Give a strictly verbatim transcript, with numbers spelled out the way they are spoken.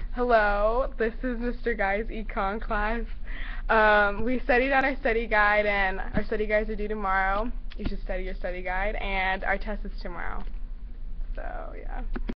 Hello, this is Mister Guy's econ class. Um, we studied on our study guide, and our study guides are due tomorrow. You should study your study guide, and our test is tomorrow. So, yeah.